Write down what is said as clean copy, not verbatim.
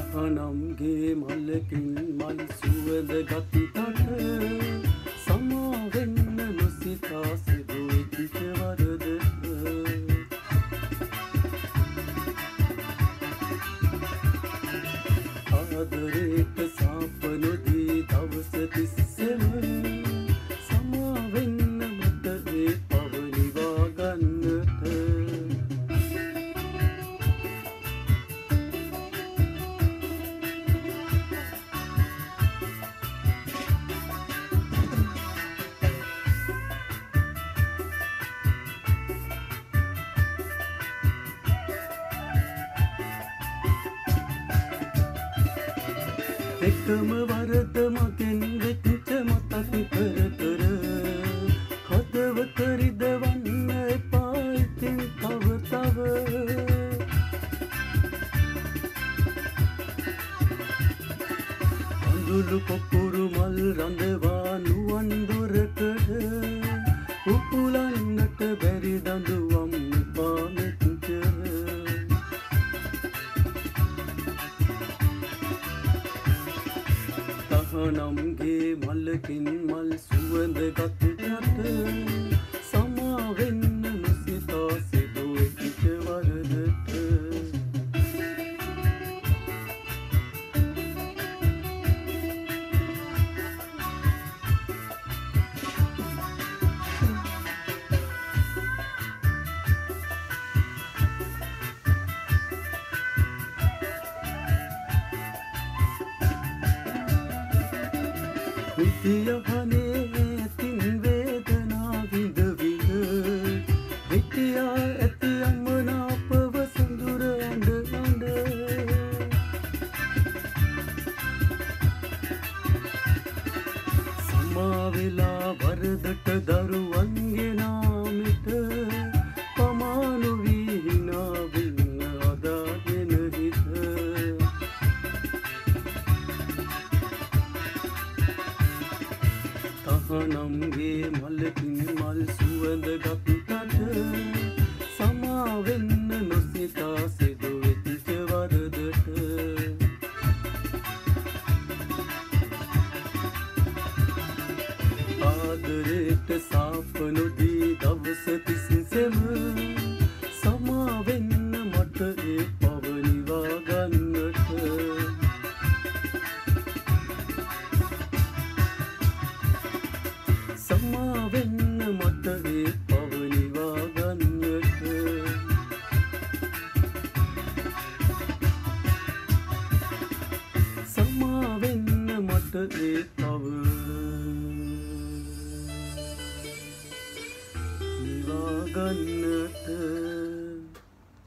තහනම්ගේ මල්ලකින් මල් සුවඳ ගත්තට සමාවෙන්න නොසිතා සිදුයි කිච වරදට ආදරේට සාප නොදී දවස තිස්සෙම සමාවෙන්න මට ඒ පවනිවා ගන්නට එකම වරද මගෙන් වෙච්ච මතක් කර කර හදවත රිදවන්න එපා ඉතින් තව තව අඳුළු පොකුරු මල් රඳවා නුවන් දොරකඩ උපුලන්නට බැරි දඬුවම් එපා මෙච්චර තහනම්ගේ මල්ලකින් මල් සුවඳ ගත්තට සමාවෙන්න නොසිතා සිදුයි කිච වරදට විද්‍යහනේ ඇතින් වේදනා විඳ විඳ හිටියා ඇති අමනාපව සඳුර ඇඳ ඇඳ සමාවෙලා වරදට දරුවන්ගේ නාමෙට පමානු වී හිනා වෙන්න අදාගෙන හිත තහනම්ගේ මල්ලකින් මල් සුවඳ ගත්තට සමාවෙන්න නොසිතා සිදුයි කිච වරදට ආදරේට සාප නොදී දවස තිස්සෙම සමාවෙන්න මට ඒ පවනිවා ගන්නට සමාවෙන්න මට ඒ පවනිවා ගන්නට සමාවෙන්න මට ඒ පවනිවා ගන්නට